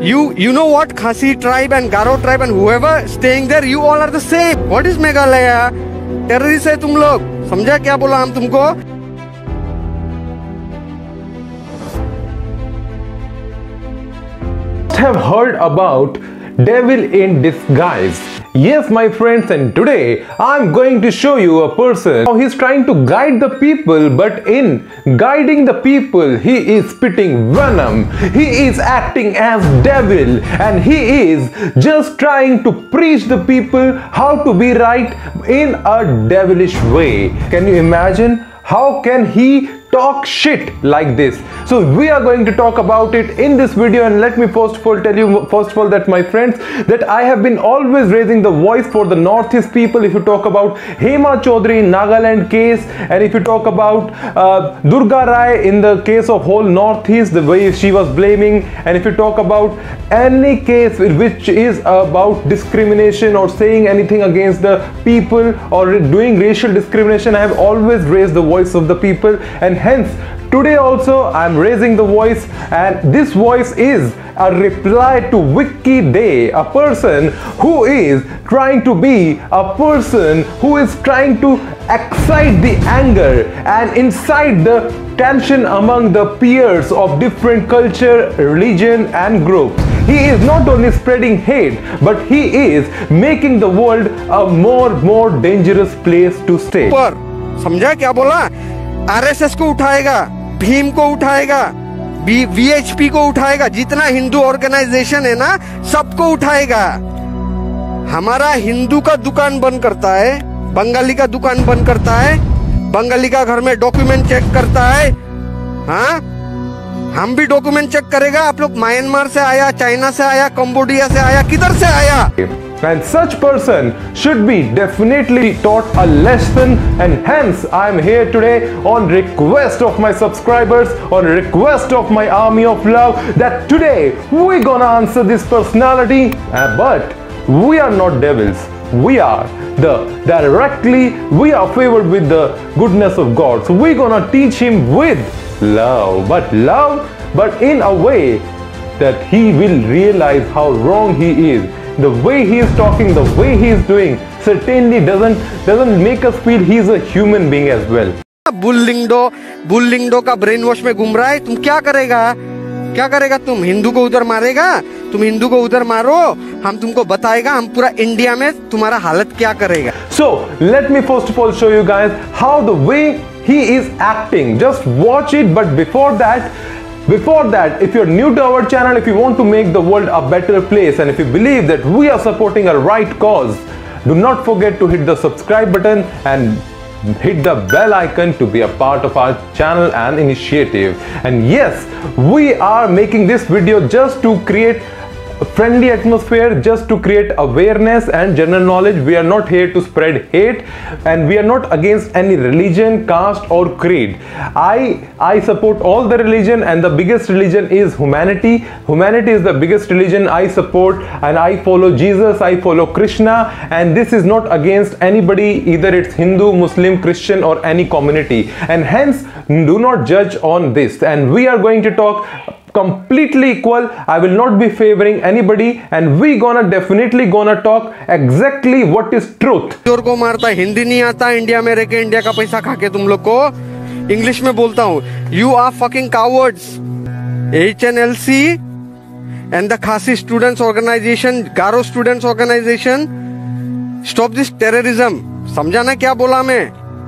You know what? Khasi tribe and Garo tribe and whoever staying there, you all are the same. What is Meghalaya? Terrorist है तुम लोग. समझा क्या बोला हम तुमको? Have heard about devil in disguise. Yes, my friends, and today I'm going to show you a person how he's trying to guide the people, but in guiding the people he is spitting venom. He is acting as devil and he is just trying to preach the people how to be right in a devilish way. Can you imagine? How can he talk shit like this? So we are going to talk about it in this video, and let me first of all tell you that my friends, that I have been always raising the voice for the Northeast people. If you talk about Hema Chaudhary in Nagaland case, and if you talk about Durga Rai in the case of whole Northeast, the way she was blaming, and if you talk about any case which is about discrimination or saying anything against the people or doing racial discrimination, I have always raised the voice of the people, and hence today also I am raising the voice, and this voice is a reply to Vicky Day, a person who is trying to be a person who is trying to excite the anger and incite the tension among the peers of different culture, religion and groups. He is not only spreading hate, but he is making the world a more dangerous place to stay. पर समझा क्या बोला? RSS को उठाएगा, भीम को उठाएगा, VHP को उठाएगा, जितना हिंदू ऑर्गेनाइजेशन है ना सबको उठाएगा. हमारा हिंदू का दुकान बंद करता है, बंगाली का दुकान बंद करता है, बंगाली का घर में डॉक्यूमेंट चेक करता है. हाँ, हम भी डॉक्यूमेंट चेक करेगा. आप लोग म्यांमार से आया, चाइना से आया, कंबोडिया से आया, किधर से आया? And such person should be definitely taught a lesson, and hence I am here today on request of my subscribers, on request of my army of love, that today we're gonna answer this personality. But we are not devils. We are we are favored with the goodness of God. So we're gonna teach him with love, but in a way that he will realize how wrong he is. The way he is talking, the way he is doing certainly doesn't make us feel he is a human being as well. बुल्लिंगडो का brain wash में घूम रहा है. तुम क्या करेगा? तुम हिंदू को उधर मारेगा? तुम हिंदू को उधर मारो, हम तुमको बताएगा हम पूरा इंडिया में तुम्हारा हालत क्या करेगा. So let me first of all show you guys how the way he is acting. Just watch it, but before that, if you're new to our channel, if you want to make the world a better place, and if you believe that we are supporting a right cause, do not forget to hit the subscribe button and hit the bell icon to be a part of our channel and initiative. And yes, we are making this video just to create a friendly atmosphere, just to create awareness and general knowledge. We are not here to spread hate, and we are not against any religion, caste or creed. I support all the religion, and the biggest religion is humanity. Humanity is the biggest religion I support, and I follow Jesus, I follow Krishna, and this is not against anybody, either it's Hindu, Muslim, Christian or any community, and hence do not judge on this. And we are going to talk completely equal. I will not be favoring anybody, and we definitely gonna talk exactly what is truth. जोर को मारता, हिंदी नहीं आता, India में रह के India का पैसा खा के तुम लोग को इंग्लिश में बोलता हूँ. You are fucking cowards. HNLC and the Khasi Students Organization, Garo Students Organization, stop this terrorism. समझा ना क्या बोला मैं?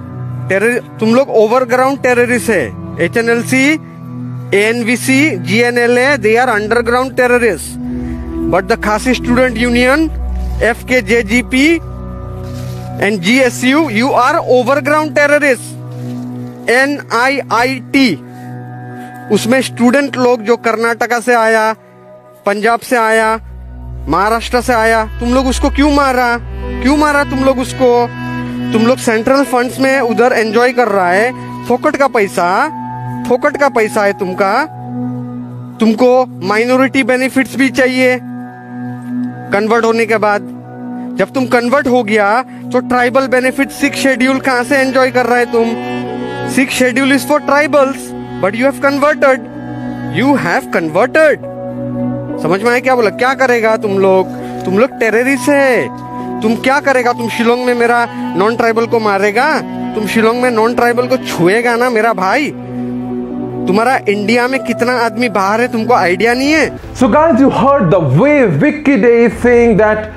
तुम लोग ओवरग्राउंड टेररिस्ट है. HNLC, ANVC, GNLA, they are underground terrorists. But the Khasi Student Union, FKJGP and GSU, you are overground terrorists. NIIT, उसमें student लोग जो कर्नाटका से आया, पंजाब से आया, महाराष्ट्र से आया, तुम लोग उसको क्यों मारा तुम लोग उसको? तुम लोग सेंट्रल फंड्स में उधर एंजॉय कर रहा है, फोकट का पैसा है तुमको माइनॉरिटी बेनिफिट्स भी चाहिए कन्वर्ट होने के बाद. जब तुम कन्वर्ट हो गया तो ट्राइबल बेनिफिट 6 शेड्यूल कहां से एंजॉय कर रहा है तुम? 6 schedule is for tribals, but you have converted. समझ में आया क्या बोला? क्या करेगा तुम लोग टेररिस्ट है। तुम क्या करेगा? तुम शिलोंग में मेरा नॉन ट्राइबल को मारेगा? तुम शिलोंग में नॉन ट्राइबल को छुएगा ना मेरा भाई? तुम्हारा इंडिया में कितना आदमी बाहर है तुमको आइडिया नहीं है? So guys, you heard the way Vicky Day is saying that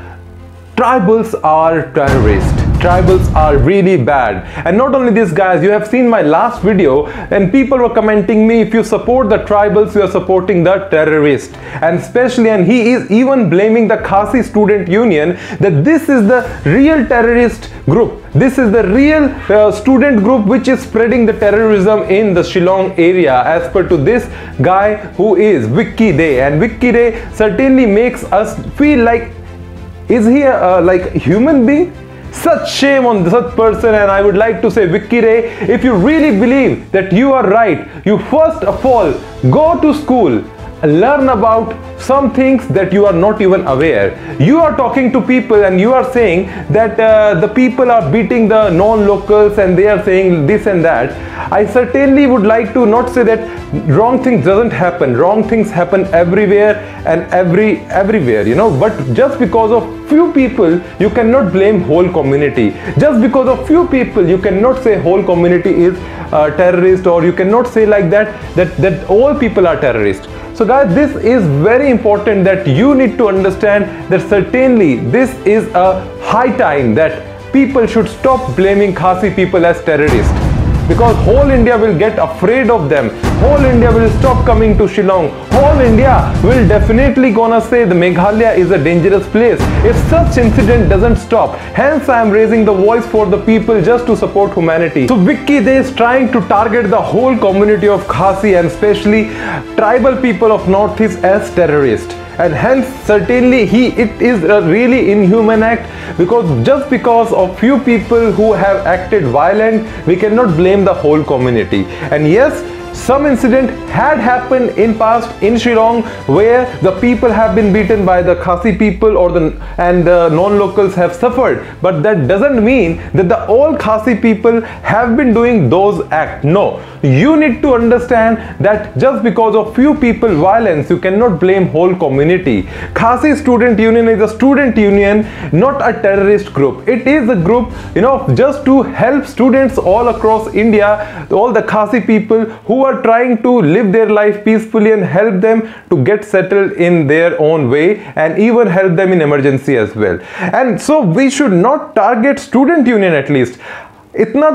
tribals are terrorists. Tribals are really bad. And not only this, guys, you have seen my last video and people were commenting me, if you support the tribals, you are supporting the terrorist. And especially, and he is even blaming the Khasi Student Union that this is the real terrorist group. This is the real student group which is spreading the terrorism in the Shillong area, as per to this guy who is Vicky Day. And Vicky Day certainly makes us feel like, is he like a human being? Such shame on such person. And I would like to say, Vicky Day, if you really believe that you are right, you first of all go to school, learn about some things that you are not even aware. You are talking to people and you are saying that the people are beating the non-locals and they are saying this and that. I certainly would like to not say that wrong things doesn't happen. Wrong things happen everywhere and everywhere, you know. But just because of few people, you cannot blame whole community. Just because of few people, you cannot say whole community is terrorist, or you cannot say like that all people are terrorists. So guys, this is very important that you need to understand that certainly this is a high time that people should stop blaming Khasi people as terrorists, because whole India will get afraid of them. Whole India will stop coming to Shillong. Whole India will definitely gonna say the Meghalaya is a dangerous place if such incident doesn't stop. Hence I am raising the voice for the people just to support humanity. So Vicky Day is trying to target the whole community of Khasi and especially tribal people of Northeast as terrorists. And hence certainly it is a really inhuman act, because just because of few people who have acted violent, we cannot blame the whole community. And yes, some incident had happened in past in Shillong where the people have been beaten by the Khasi people and the non-locals have suffered, but that doesn't mean that the all Khasi people have been doing those acts. No, you need to understand that just because of few people violence, you cannot blame whole community. Khasi Student Union is a student union, not a terrorist group. It is a group, you know, just to help students all across India, all the Khasi people who are trying to live their life peacefully, and help them to get settled in their own way, and even help them in emergency as well. And so we should not target student union at least. इतना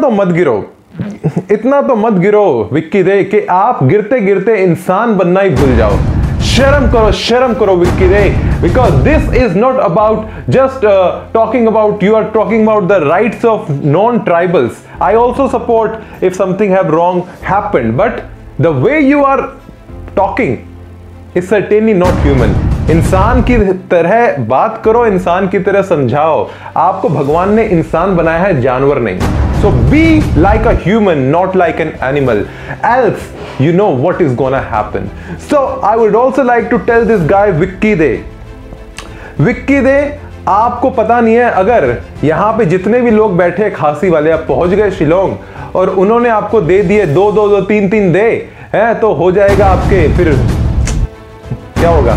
तो मत गिरो Vicky day कि आप गिरते गिरते इंसान बनना ही भूल जाओ. शर्म करो Vicky Dey, because this is not about just talking about, you are talking about the rights of non-tribals. I also support if something have wrong happened, but the way you are talking is certainly not human. इंसान की तरह बात करो, इंसान की तरह समझाओ. आपको भगवान ने इंसान बनाया है, जानवर नहीं. So be like a human, not like an animal, else you know what is gonna happen. So I would also like to tell this guy Vicky Day, आपको पता नहीं है, अगर यहाँ पे जितने भी लोग बैठे खासी वाले, आप पहुंच गए शिलोंग और उन्होंने आपको दे दिए 2 3 दे हैं, तो हो जाएगा आपके, फिर क्या होगा?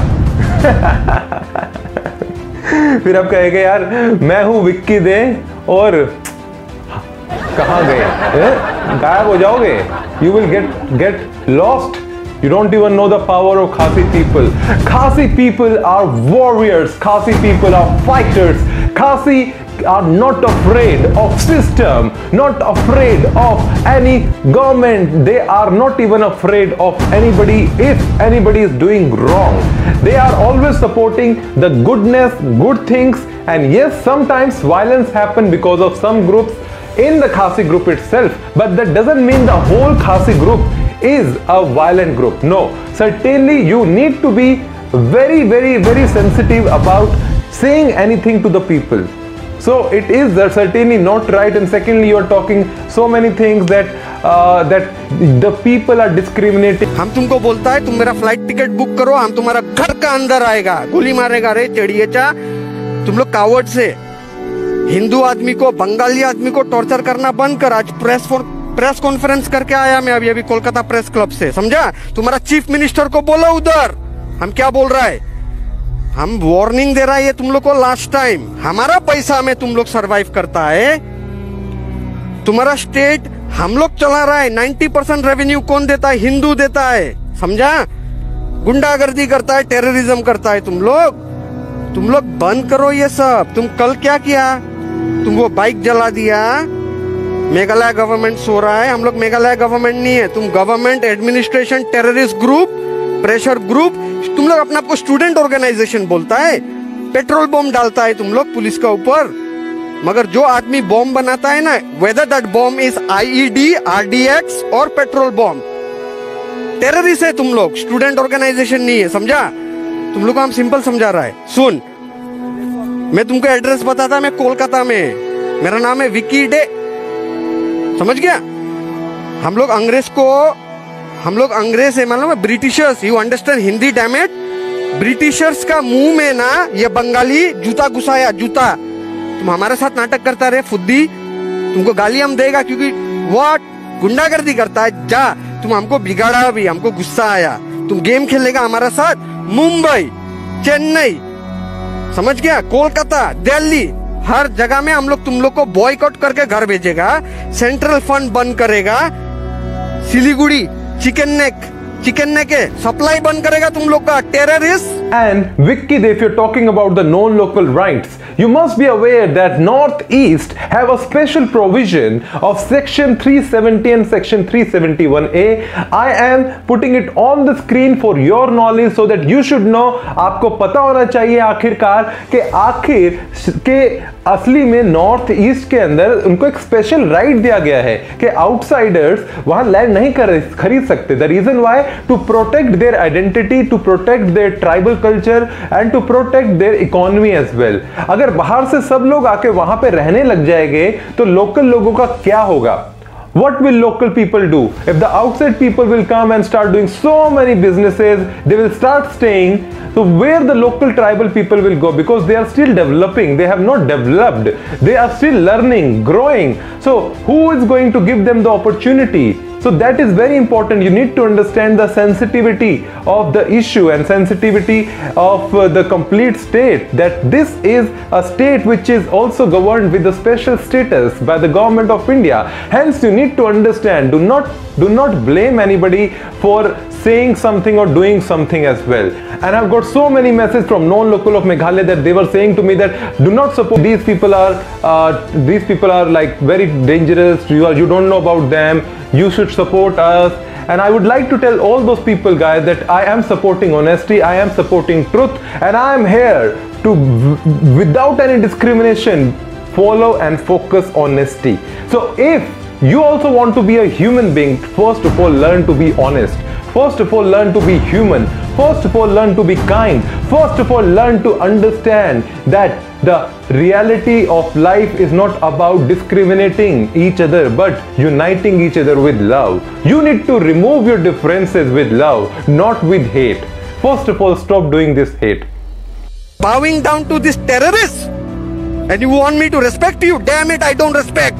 फिर आप कहेंगे यार मैं हूं विक्की दे और कहां गए, गायब हो जाओगे. You will get lost. You don't even know the power of Khasi people. Khasi people are warriors. Khasi people are fighters. Khasi are not afraid of system, not afraid of any government. They are not even afraid of anybody if anybody is doing wrong. They are always supporting the goodness, good things. And yes, sometimes violence happen because of some groups in the Khasi group itself, but that doesn't mean the whole Khasi group is a violent group. No, certainly you need to be very sensitive about saying anything to the people. So it is certainly not right. And secondly, you are talking so many things that the people are discriminating. हम तुमको बोलता है तुम मेरा flight ticket book करो, हम तुम्हारा घर का अंदर आएगा, गोली मारेगा. रे चढ़िएचा, तुम लोग कावर्ड से. हिंदू आदमी को, बंगाली आदमी को टॉर्चर करना बंद कर. आज प्रेस कॉन्फ्रेंस करके आया मैं अभी कोलकाता प्रेस क्लब से, समझा? तुम्हारा चीफ मिनिस्टर को बोलो उधर हम क्या बोल रहा है. हम वार्निंग दे रहा है ये तुम लोग को लास्ट टाइम, हमारा पैसा में तुम लोग सरवाइव करता है, तुम्हारा स्टेट हम लोग चला रहा है। 90% रेवेन्यू कौन देता है? हिंदू देता है, समझा? गुंडागर्दी करता है, टेररिज्म करता है तुम लोग बंद करो ये सब। तुम कल क्या किया? तुम वो बाइक जला दिया। मेघालय गवर्नमेंट सो रहा है, हम लोग मेघालय गवर्नमेंट नहीं है, तुम government administration terrorist group, pressure group. तुम लोग अपना आपको स्टूडेंट ऑर्गेनाइजेशन बोलता है, पेट्रोल बॉम्ब डालता है तुम लोग पुलिस का ऊपर। मगर जो आदमी बॉम्ब बनाता है ना, whether that bomb is IED, RDX और पेट्रोल बॉम्ब, टेररिस्ट है तुम लोग, स्टूडेंट ऑर्गेनाइजेशन नहीं है, समझा? तुम लोग को हम सिंपल समझा रहा है। सुन, मैं तुमको एड्रेस बताता, मैं कोलकाता में, मेरा नाम है विकी डे, समझ गया? हम लोग अंग्रेज है, मालूम है? Britishers, you understand Hindi damn it? Britishers का मुंह में ना ये बंगाली जूता घुसाया, जूता। तुम हमारे साथ नाटक करता रहे फुद्दी, तुमको गाली हम देगा क्योंकि व्हाट गुंडागर्दी करता है। जा, तुम हमको बिगाड़ा भी, हमको गुस्सा आया। तुम गेम खेलेगा हमारा साथ, मुंबई, चेन्नई, समझ गया? कोलकाता, दिल्ली, हर जगह में हम लोग तुम लोग को बॉयकॉट करके घर भेजेगा, सेंट्रल फंड बंद करेगा, सिलीगुड़ी चिकन नेक है सप्लाई बंद करेगा तुम लोग का, terrorist. And Vicky, if you're talking about the non-local rights, you must be aware that Northeast have a special provision of Section 370 and Section 371A. I am putting it on the screen for your knowledge so that you should know. आपको पता होना चाहिए आखिरकार कि आखिर के असली में नॉर्थ ईस्ट के अंदर उनको एक स्पेशल राइट दिया गया है कि आउटसाइडर्स वहां लैंड नहीं खरीद सकते। The reason why, to protect their identity, to protect their tribal culture and to protect their economy as well. अगर बाहर से सब लोग आके वहां पे रहने लग जाएंगे तो लोकल लोगों का क्या होगा? What will local people do? If the outside people will come and start doing so many businesses, they will start staying. So where the local tribal people will go? Because they are still developing. They have not developed. They are still learning, growing. So who is going to give them the opportunity? So that is very important. You need to understand the sensitivity of the issue and sensitivity of the complete state, that this is a state which is also governed with a special status by the government of India. Hence you need to understand, do not blame anybody for saying something or doing something as well. And I've got so many messages from non-local of Meghalaya that they were saying to me that do not support these people are like very dangerous, you don't know about them, you should support us. And I would like to tell all those people, guys, that I am supporting honesty, I am supporting truth, and I am here to, without any discrimination, follow and focus honesty. So if you also want to be a human being, first of all learn to be honest. First of all, learn to be human. First of all, learn to be kind. First of all, learn to understand that the reality of life is not about discriminating each other, but uniting each other with love. You need to remove your differences with love, not with hate. First of all, stop doing this hate. Bowing down to this terrorist, and you want me to respect you? Damn it, I don't respect.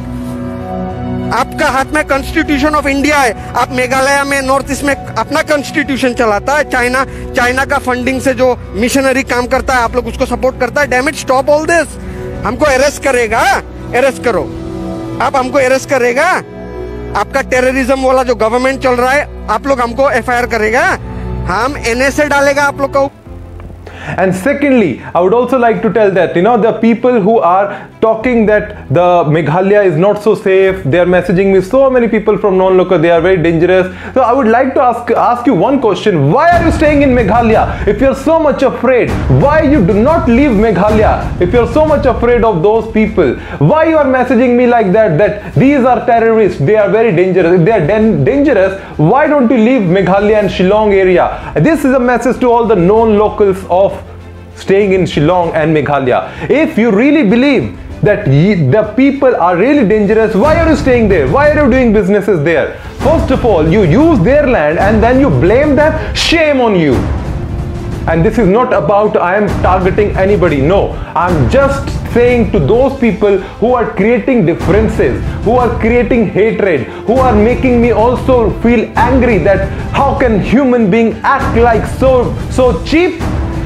आपका हाथ में constitution of India है, आप मेघालय में north east में अपना constitution चलाता है। चाइना का फंडिंग से जो मिशनरी काम करता है आप लोग उसको सपोर्ट करता है। Damn it, stop all this. हमको अरेस्ट करेगा, अरेस्ट करो, आप हमको अरेस्ट करेगा। आपका टेररिज्म वाला जो गवर्नमेंट चल रहा है आप लोग हमको एफआईआर करेगा, हम एनएसए डालेगा आप लोग को। And secondly, I would also like to tell that, the people who are talking that the Meghalaya is not so safe, they are messaging me, so many people from non-local, they are very dangerous. So I would like to ask you one question. Why are you staying in Meghalaya? If you are so much afraid, why you do not leave Meghalaya? If you are so much afraid of those people, why you are messaging me like that these are terrorists, they are very dangerous. If they are dangerous, why don't you leave Meghalaya and Shillong area? This is a message to all the non-locals of staying in Shillong and Meghalaya. If you really believe that the people are really dangerous, why are you staying there? Why are you doing businesses there? First of all, you use their land and then you blame them. Shame on you. And this is not about I am targeting anybody. No, I'm just saying to those people who are creating differences, who are creating hatred, who are making me also feel angry that how can human being act like so cheap?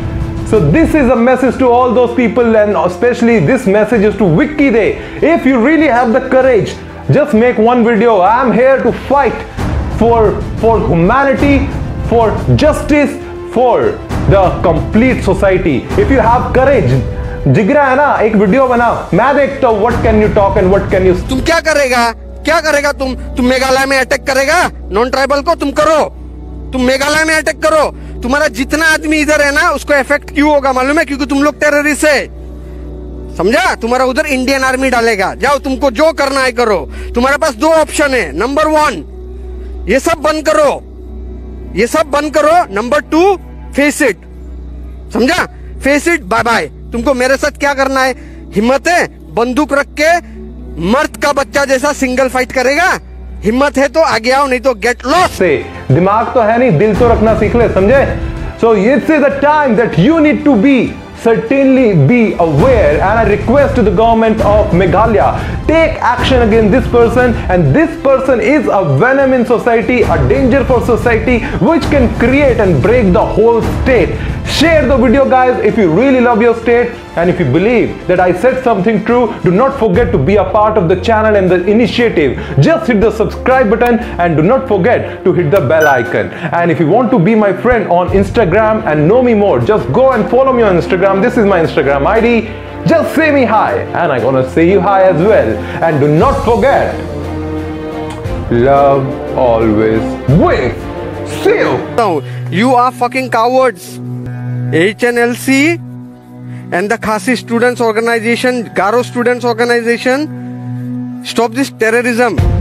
So this is a message to all those people, and especially this message is to Vicky Day. If you really have the courage, just make one video. I am here to fight for humanity, for justice, for the complete society. If you have courage, जिगरा है ना, एक video बना, मैं देखता हूँ what can you talk and what can you. तुम क्या करेगा तुम मेघालय में अटैक करेगा नॉन ट्राइबल को? तुम करो, तुम मेघालय में अटैक करो। तुम्हारा जितना आदमी इधर है ना उसको इफेक्ट क्यों होगा मालूम है? क्योंकि तुम लोग टेररिस्ट है, समझा? तुम्हारा उधर इंडियन आर्मी डालेगा। जाओ, तुमको जो करना है करो। तुम्हारे पास दो ऑप्शन है। नंबर 1, ये सब बंद करो। नंबर 2, फेस इट, समझा? Face it, bye bye. तुमको मेरे साथ क्या करना है? हिम्मत है? बंदूक रख के मर्द का बच्चा जैसा सिंगल फाइट करेगा? हिम्मत है तो आगे आओ, नहीं तो गेट लॉस्ट। से दिमाग तो है नहीं, दिल तो रखना सीख ले, समझे? So this is the time that you need to certainly be aware, and I request to the government of Meghalaya, take action against this person, and this person is a venom in society, a danger for society, which can create and break the whole state. Share the video, guys, if you really love your state, and if you believe that I said something true. Do not forget to be a part of the channel and the initiative. Just hit the subscribe button and do not forget to hit the bell icon. And if you want to be my friend on Instagram and know me more, just go and follow me on Instagram. This is my Instagram ID. Just say me hi, and I'm gonna say you hi as well. And do not forget, love always wins. See you. You are fucking cowards. HNLC and the Khasi Students Organization, Garo Students Organization, stop this terrorism.